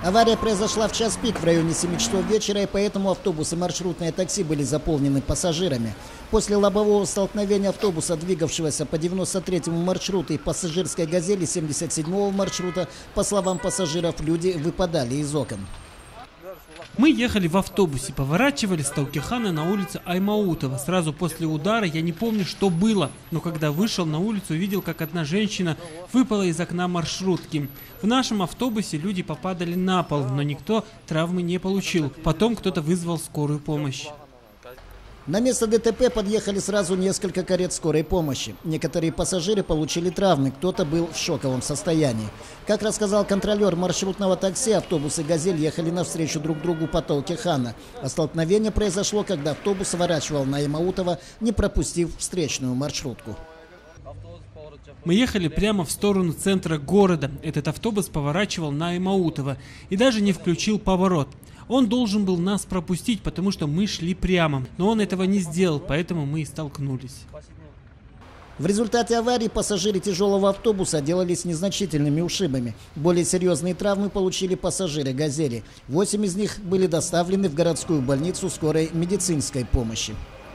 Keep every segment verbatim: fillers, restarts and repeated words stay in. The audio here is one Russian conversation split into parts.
Авария произошла в час пик в районе семи часов вечера, и поэтому автобусы и маршрутные такси были заполнены пассажирами. После лобового столкновения автобуса, двигавшегося по девяносто третьему маршруту, и пассажирской «Газели» семьдесят седьмого маршрута, по словам пассажиров, люди выпадали из окон. Мы ехали в автобусе, поворачивали с Таукихана на улицу Аймаутова. Сразу после удара я не помню, что было, но когда вышел на улицу, увидел, как одна женщина выпала из окна маршрутки. В нашем автобусе люди попадали на пол, но никто травмы не получил. Потом кто-то вызвал скорую помощь. На место ДТП подъехали сразу несколько карет скорой помощи. Некоторые пассажиры получили травмы, кто-то был в шоковом состоянии. Как рассказал контролер маршрутного такси, автобусы «Газель» ехали навстречу друг другу по Таукихана. А столкновение произошло, когда автобус сворачивал на Аймаутова, не пропустив встречную маршрутку. Мы ехали прямо в сторону центра города. Этот автобус поворачивал на Аймаутова и даже не включил поворот. Он должен был нас пропустить, потому что мы шли прямо. Но он этого не сделал, поэтому мы и столкнулись. В результате аварии пассажиры тяжелого автобуса отделались незначительными ушибами. Более серьезные травмы получили пассажиры «Газели». Восемь из них были доставлены в городскую больницу скорой медицинской помощи.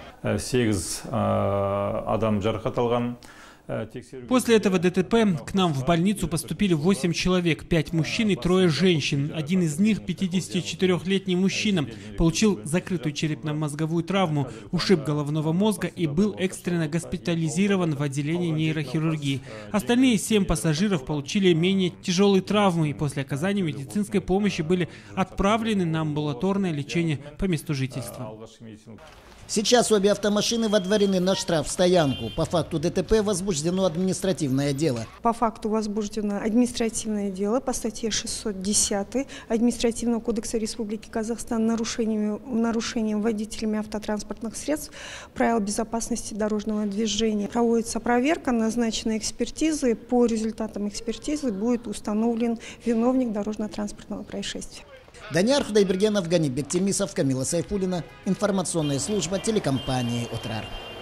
После этого ДТП к нам в больницу поступили восемь человек, пять мужчин и трое женщин. Один из них, пятидесятичетырёхлетний мужчина, получил закрытую черепно-мозговую травму, ушиб головного мозга и был экстренно госпитализирован в отделении нейрохирургии. Остальные семь пассажиров получили менее тяжелые травмы и после оказания медицинской помощи были отправлены на амбулаторное лечение по месту жительства. Сейчас обе автомашины водворены на штрафстоянку. По факту ДТП возбуждено административное дело. По факту возбуждено административное дело по статье шестьсот десять Административного кодекса Республики Казахстан нарушением, нарушением водителями автотранспортных средств правил безопасности дорожного движения. Проводится проверка, назначены экспертизы. По результатам экспертизы будет установлен виновник дорожно-транспортного происшествия. Данияр Худайбергенов, Ганибек Темисов, Камила Сайфуллина. Информационная служба телекомпании «Отрар».